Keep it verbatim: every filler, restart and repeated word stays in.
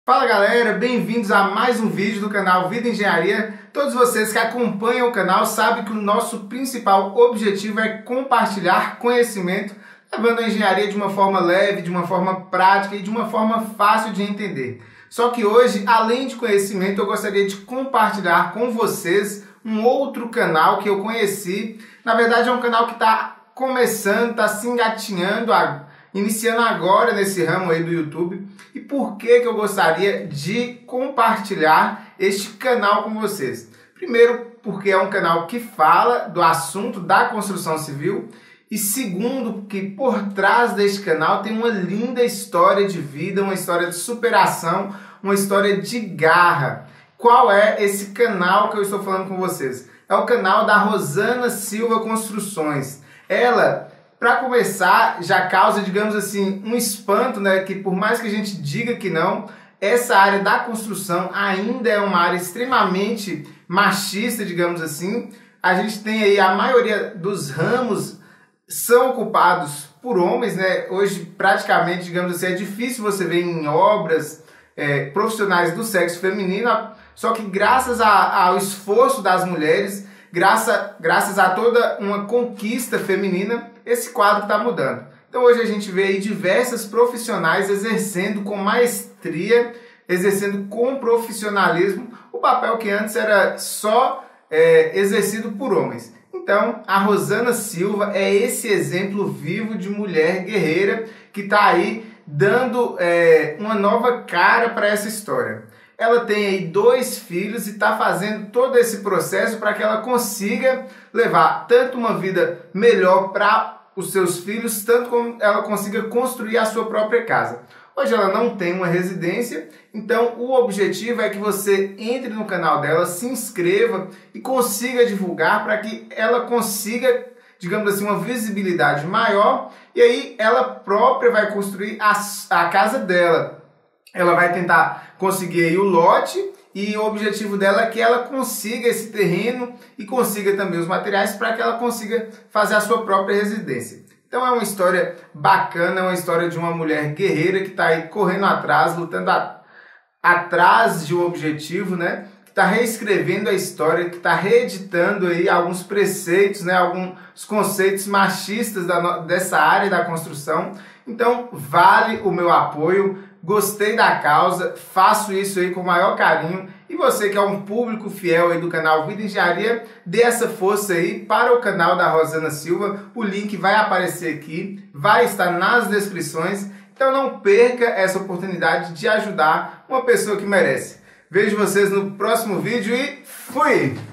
Fala galera, bem-vindos a mais um vídeo do canal Vida Engenharia. Todos vocês que acompanham o canal sabem que o nosso principal objetivo é compartilhar conhecimento, levando a engenharia de uma forma leve, de uma forma prática e de uma forma fácil de entender. Só que hoje, além de conhecimento, eu gostaria de compartilhar com vocês um outro canal que eu conheci. Na verdade é um canal que está começando, está se engatinhando a iniciando agora nesse ramo aí do YouTube. E por que que eu gostaria de compartilhar este canal com vocês? Primeiro, porque é um canal que fala do assunto da construção civil. E segundo, porque por trás deste canal tem uma linda história de vida, uma história de superação, uma história de garra. Qual é esse canal que eu estou falando com vocês? É o canal da Rosana Silva Construções. Ela, para começar, já causa, digamos assim, um espanto, né? Que por mais que a gente diga que não, essa área da construção ainda é uma área extremamente machista, digamos assim. A gente tem aí a maioria dos ramos são ocupados por homens, né? Hoje, praticamente, digamos assim, é difícil você ver em obras é, profissionais do sexo feminino, só que graças a, ao esforço das mulheres, graças, graças a toda uma conquista feminina, esse quadro está mudando. Então hoje a gente vê aí diversas profissionais exercendo com maestria, exercendo com profissionalismo o papel que antes era só é, exercido por homens. Então a Rosana Silva é esse exemplo vivo de mulher guerreira que está aí dando é, uma nova cara para essa história. Ela tem aí dois filhos e está fazendo todo esse processo para que ela consiga levar tanto uma vida melhor para os seus filhos, tanto como ela consiga construir a sua própria casa. Hoje ela não tem uma residência, então o objetivo é que você entre no canal dela, se inscreva e consiga divulgar para que ela consiga, digamos assim, uma visibilidade maior, e aí ela própria vai construir a, a casa dela. Ela vai tentar conseguir aí o lote e o objetivo dela é que ela consiga esse terreno e consiga também os materiais para que ela consiga fazer a sua própria residência. Então é uma história bacana, é uma história de uma mulher guerreira que está aí correndo atrás, lutando a, atrás de um objetivo, né? Que está reescrevendo a história, que está reeditando aí alguns preceitos, né? Alguns conceitos machistas da, dessa área da construção. Então vale o meu apoio. Gostei da causa, faço isso aí com o maior carinho. E você que é um público fiel aí do canal Vida Engenharia, dê essa força aí para o canal da Rosana Silva. O link vai aparecer aqui, vai estar nas descrições. Então não perca essa oportunidade de ajudar uma pessoa que merece. Vejo vocês no próximo vídeo e fui!